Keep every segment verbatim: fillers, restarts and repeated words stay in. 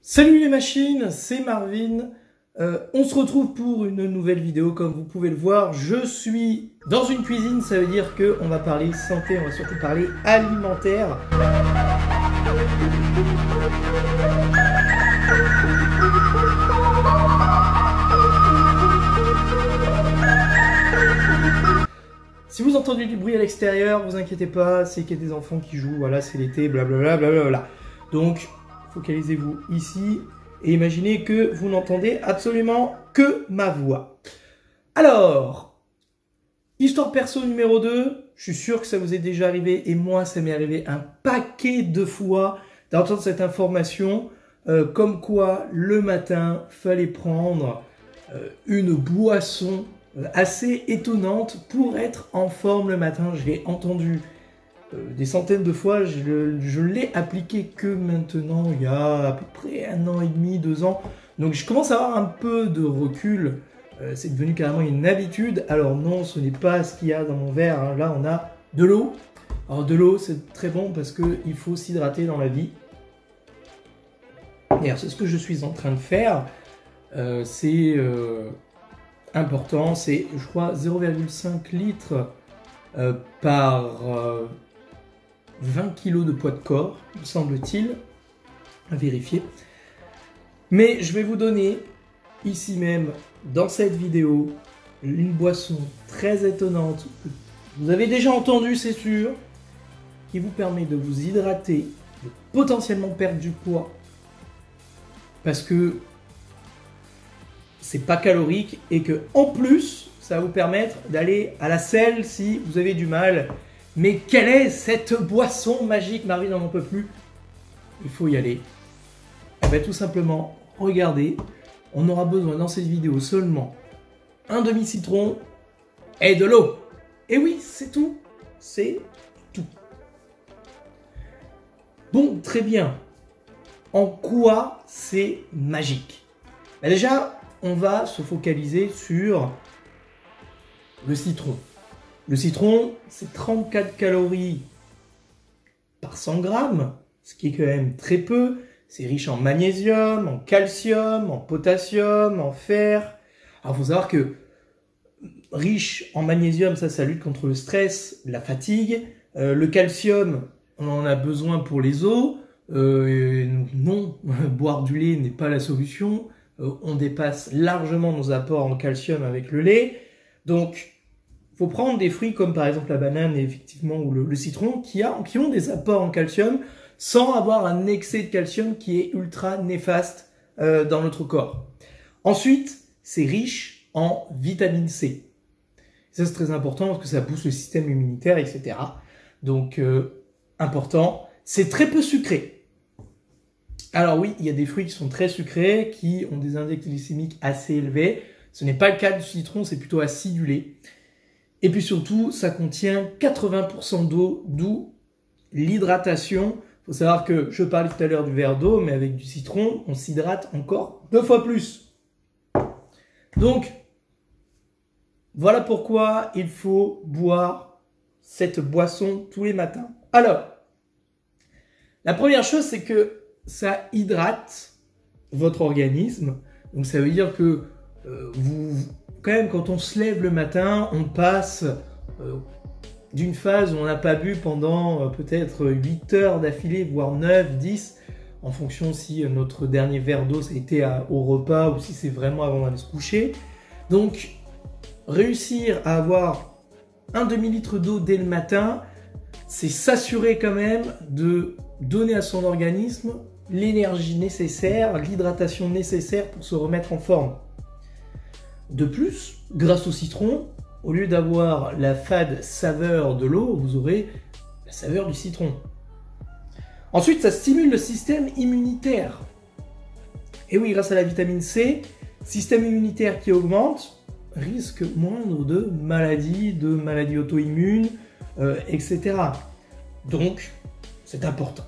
Salut les machines, c'est Marvin. Euh, on se retrouve pour une nouvelle vidéo. Comme vous pouvez le voir, je suis dans une cuisine. Ça veut dire qu'on va parler santé, on va surtout parler alimentaire. Si vous entendez du bruit à l'extérieur, vous inquiétez pas, c'est qu'il y a des enfants qui jouent, voilà, c'est l'été, blablabla, blablabla. Donc, focalisez-vous ici et imaginez que vous n'entendez absolument que ma voix. Alors, histoire perso numéro deux, je suis sûr que ça vous est déjà arrivé et moi, ça m'est arrivé un paquet de fois d'entendre cette information euh, comme quoi le matin, fallait prendre euh, une boisson assez étonnante pour être en forme le matin. Je l'ai entendu euh, des centaines de fois, je, je l'ai appliqué que maintenant, il y a à peu près un an et demi, deux ans. Donc je commence à avoir un peu de recul, euh, c'est devenu carrément une habitude. Alors non, ce n'est pas ce qu'il y a dans mon verre, hein. Là on a de l'eau. Alors de l'eau, c'est très bon parce qu'il faut s'hydrater dans la vie. Et c'est ce que je suis en train de faire. Euh, c'est... Euh, important, c'est je crois zéro virgule cinq litres euh, par euh, vingt kilos de poids de corps, me semble-t-il, à vérifier. Mais je vais vous donner ici même dans cette vidéo une boisson très étonnante que vous avez déjà entendu, c'est sûr, qui vous permet de vous hydrater, de potentiellement perdre du poids parce que c'est pas calorique et que en plus ça va vous permettre d'aller à la selle si vous avez du mal. Mais quelle est cette boisson magique? Marvin n'en peut plus. Il faut y aller. Et bien, tout simplement, regardez, on aura besoin dans cette vidéo seulement un demi-citron et de l'eau. Et oui, c'est tout. C'est tout. Bon, très bien. En quoi c'est magique? Ben déjà, on va se focaliser sur le citron. Le citron, c'est trente-quatre calories par cent grammes, ce qui est quand même très peu. C'est riche en magnésium, en calcium, en potassium, en fer. Alors, il faut savoir que riche en magnésium, ça, ça lutte contre le stress, la fatigue. Euh, le calcium, on en a besoin pour les os. Euh, non, boire du lait n'est pas la solution. On dépasse largement nos apports en calcium avec le lait. Donc, il faut prendre des fruits comme par exemple la banane et effectivement ou le, le citron qui, a, qui ont des apports en calcium sans avoir un excès de calcium qui est ultra néfaste euh, dans notre corps. Ensuite, c'est riche en vitamine C. Ça, c'est très important parce que ça booste le système immunitaire, et cetera. Donc, euh, important. C'est très peu sucré. Alors oui, il y a des fruits qui sont très sucrés, qui ont des index glycémiques assez élevés. Ce n'est pas le cas du citron, c'est plutôt acidulé. Et puis surtout, ça contient quatre-vingts pour cent d'eau, d'où l'hydratation. Il faut savoir que je parlais tout à l'heure du verre d'eau, mais avec du citron, on s'hydrate encore deux fois plus. Donc, voilà pourquoi il faut boire cette boisson tous les matins. Alors, la première chose, c'est que ça hydrate votre organisme. Donc ça veut dire que euh, vous, quand même, quand on se lève le matin, on passe euh, d'une phase où on n'a pas bu pendant euh, peut-être huit heures d'affilée, voire neuf, dix, en fonction si euh, notre dernier verre d'eau ça a été à, au repas ou si c'est vraiment avant d'aller se coucher. Donc réussir à avoir un demi-litre d'eau dès le matin, c'est s'assurer quand même de donner à son organisme l'énergie nécessaire, l'hydratation nécessaire pour se remettre en forme. De plus, grâce au citron, au lieu d'avoir la fade saveur de l'eau, vous aurez la saveur du citron. Ensuite, ça stimule le système immunitaire. Et oui, grâce à la vitamine C, système immunitaire qui augmente, risque moindre de maladies, de maladies auto-immunes, euh, et cetera. Donc, c'est important.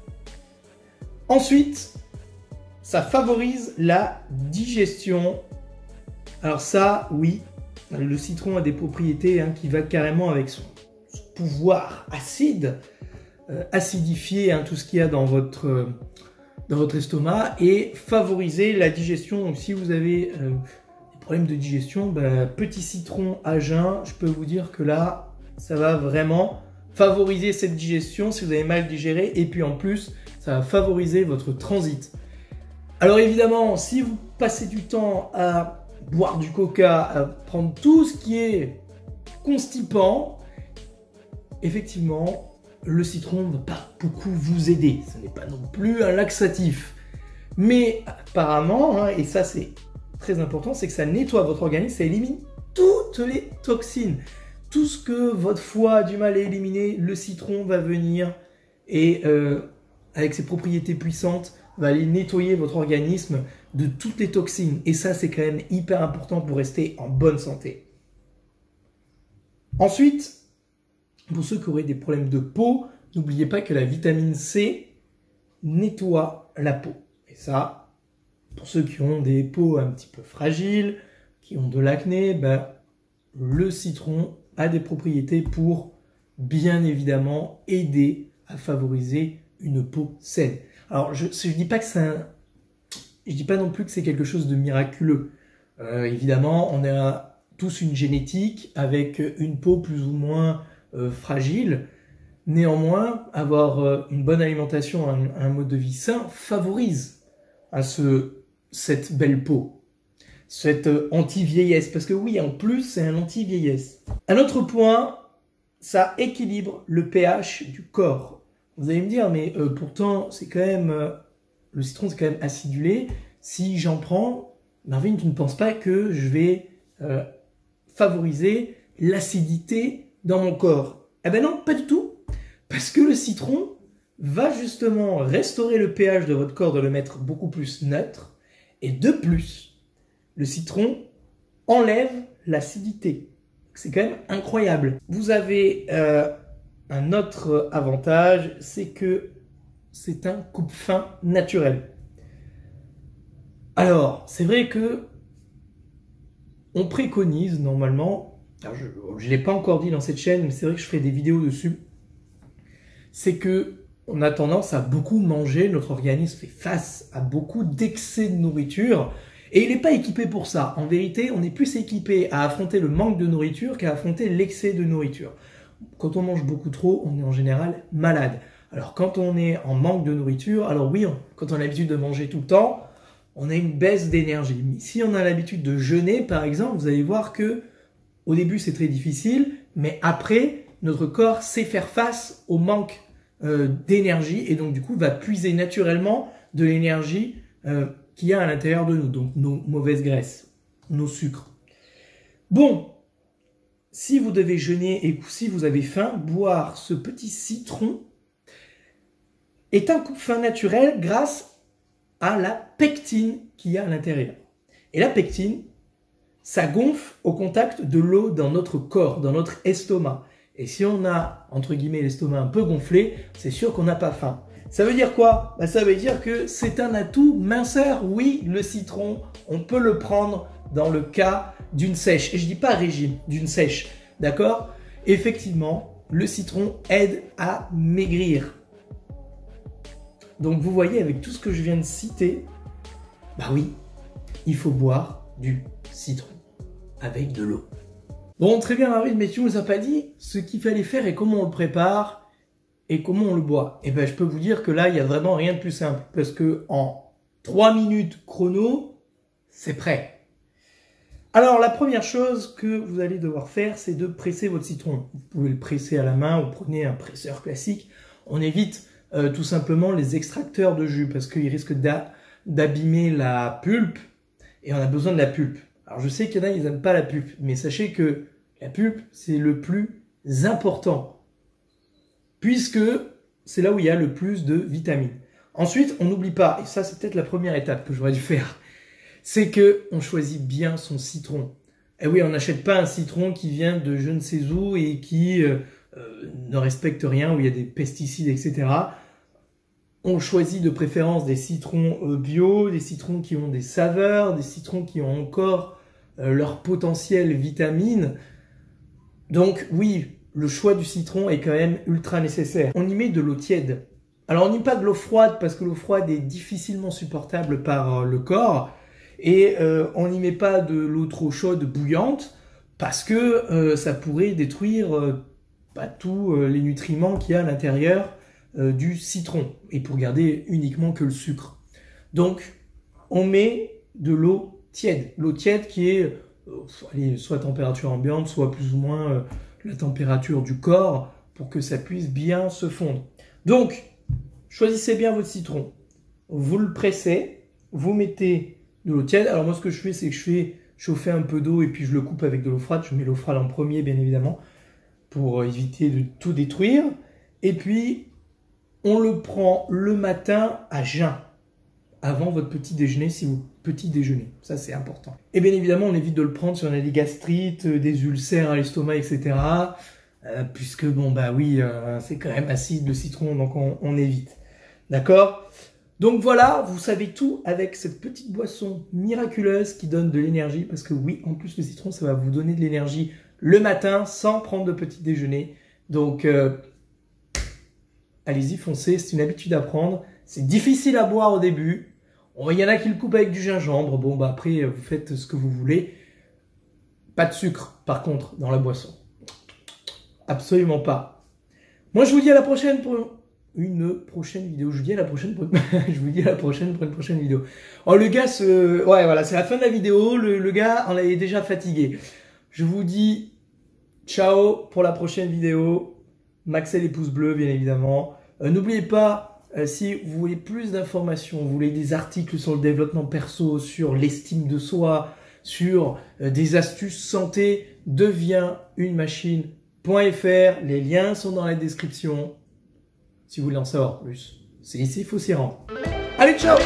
Ensuite, ça favorise la digestion. Alors ça, oui, le citron a des propriétés hein, qui va carrément avec son, son pouvoir acide, euh, acidifier hein, tout ce qu'il y a dans votre, dans votre estomac et favoriser la digestion. Donc si vous avez euh, des problèmes de digestion, bah, petit citron à jeun, je peux vous dire que là, ça va vraiment favoriser cette digestion si vous avez mal digéré, et puis en plus, ça va favoriser votre transit. Alors évidemment, si vous passez du temps à boire du coca, à prendre tout ce qui est constipant, effectivement, le citron ne va pas beaucoup vous aider. Ce n'est pas non plus un laxatif. Mais apparemment, hein, et ça c'est très important, c'est que ça nettoie votre organisme, ça élimine toutes les toxines. Tout ce que votre foie a du mal à éliminer, le citron va venir et euh, avec ses propriétés puissantes, va aller nettoyer votre organisme de toutes les toxines. Et ça, c'est quand même hyper important pour rester en bonne santé. Ensuite, pour ceux qui auraient des problèmes de peau, n'oubliez pas que la vitamine C nettoie la peau. Et ça, pour ceux qui ont des peaux un petit peu fragiles, qui ont de l'acné, ben, le citron a des propriétés pour bien évidemment aider à favoriser une peau saine. Alors je ne dis pas que c'est un... je dis pas non plus que c'est quelque chose de miraculeux. Euh, évidemment, on a tous une génétique avec une peau plus ou moins euh, fragile. Néanmoins, avoir euh, une bonne alimentation, un, un mode de vie sain favorise à ce, cette belle peau. Cette anti-vieillesse, parce que oui, en plus, c'est un anti-vieillesse. Un autre point, ça équilibre le pH du corps. Vous allez me dire, mais euh, pourtant, c'est quand même, euh, le citron, c'est quand même acidulé. Si j'en prends, Marvin, tu ne penses pas que je vais euh, favoriser l'acidité dans mon corps? Eh ben non, pas du tout. Parce que le citron va justement restaurer le pH de votre corps, de le mettre beaucoup plus neutre. Et de plus, le citron enlève l'acidité. C'est quand même incroyable. Vous avez euh, un autre avantage, c'est que c'est un coupe-faim naturel. Alors, c'est vrai que on préconise normalement, alors je ne l'ai pas encore dit dans cette chaîne, mais c'est vrai que je ferai des vidéos dessus, c'est que on a tendance à beaucoup manger, notre organisme fait face à beaucoup d'excès de nourriture, et il n'est pas équipé pour ça. En vérité, on est plus équipé à affronter le manque de nourriture qu'à affronter l'excès de nourriture. Quand on mange beaucoup trop, on est en général malade. Alors quand on est en manque de nourriture, alors oui, on, quand on a l'habitude de manger tout le temps, on a une baisse d'énergie. Mais si on a l'habitude de jeûner, par exemple, vous allez voir que au début c'est très difficile, mais après, notre corps sait faire face au manque euh, d'énergie et donc du coup va puiser naturellement de l'énergie euh, qu'il y a à l'intérieur de nous, donc nos mauvaises graisses, nos sucres. Bon, si vous devez jeûner et si vous avez faim, boire ce petit citron est un coupe-faim naturel grâce à la pectine qu'il y a à l'intérieur. Et la pectine, ça gonfle au contact de l'eau dans notre corps, dans notre estomac. Et si on a, entre guillemets, l'estomac un peu gonflé, c'est sûr qu'on n'a pas faim. Ça veut dire quoi? Bah, ça veut dire que c'est un atout minceur. Oui, le citron, on peut le prendre dans le cas d'une sèche. Et je dis pas régime, d'une sèche. D'accord? Effectivement, le citron aide à maigrir. Donc vous voyez, avec tout ce que je viens de citer, bah oui, il faut boire du citron avec de l'eau. Bon, très bien Marvin, mais tu ne nous as pas dit ce qu'il fallait faire et comment on le prépare et comment on le boit. Et ben je peux vous dire que là, il n'y a vraiment rien de plus simple. Parce que en trois minutes chrono, c'est prêt. Alors la première chose que vous allez devoir faire, c'est de presser votre citron. Vous pouvez le presser à la main, vous prenez un presseur classique. On évite euh, tout simplement les extracteurs de jus parce qu'ils risquent d'abîmer la pulpe et on a besoin de la pulpe. Alors je sais qu'il y en a, ils n'aiment pas la pulpe, mais sachez que la pulpe, c'est le plus important, puisque c'est là où il y a le plus de vitamines. Ensuite, on n'oublie pas, et ça c'est peut-être la première étape que j'aurais dû faire, c'est que on choisit bien son citron. Et oui, on n'achète pas un citron qui vient de je ne sais où et qui euh, euh, ne respecte rien, où il y a des pesticides, et cetera. On choisit de préférence des citrons euh, bio, des citrons qui ont des saveurs, des citrons qui ont encore euh, leur potentiel vitamine. Donc oui, le choix du citron est quand même ultra nécessaire. On y met de l'eau tiède. Alors on n'y met pas de l'eau froide parce que l'eau froide est difficilement supportable par euh, le corps. Et euh, on n'y met pas de l'eau trop chaude bouillante parce que euh, ça pourrait détruire euh, pas tous euh, les nutriments qu'il y a à l'intérieur euh, du citron et pour garder uniquement que le sucre. Donc on met de l'eau tiède. L'eau tiède qui est euh, allez, soit température ambiante, soit plus ou moins euh, la température du corps pour que ça puisse bien se fondre. Donc choisissez bien votre citron. Vous le pressez, vous mettez de l'eau tiède. Alors moi ce que je fais c'est que je fais chauffer un peu d'eau et puis je le coupe avec de l'eau froide. Je mets l'eau froide en premier bien évidemment pour éviter de tout détruire. Et puis on le prend le matin à jeun avant votre petit déjeuner si vous petit déjeuner. Ça c'est important. Et bien évidemment on évite de le prendre si on a des gastrites, des ulcères à l'estomac et cetera. Euh, puisque bon bah oui euh, c'est quand même acide le citron donc on, on évite. D'accord ? Donc voilà, vous savez tout avec cette petite boisson miraculeuse qui donne de l'énergie. Parce que oui, en plus le citron, ça va vous donner de l'énergie le matin sans prendre de petit déjeuner. Donc euh, allez-y, foncez, c'est une habitude à prendre. C'est difficile à boire au début. Il y en a qui le coupent avec du gingembre. Bon, bah après, vous faites ce que vous voulez. Pas de sucre, par contre, dans la boisson. Absolument pas. Moi, je vous dis à la prochaine pour une prochaine vidéo. Je vous dis à la prochaine pour... je vous dis à la prochaine pour une prochaine vidéo. Oh, le gars se... Ouais, voilà, c'est la fin de la vidéo. Le, le gars en est déjà fatigué. Je vous dis ciao pour la prochaine vidéo. Maxez les pouces bleus, bien évidemment. Euh, N'oubliez pas, euh, si vous voulez plus d'informations, vous voulez des articles sur le développement perso, sur l'estime de soi, sur euh, des astuces santé, deviens une machine point F R. Les liens sont dans la description. Si vous voulez en savoir plus, c'est ici, il faut s'y rendre. Allez, ciao!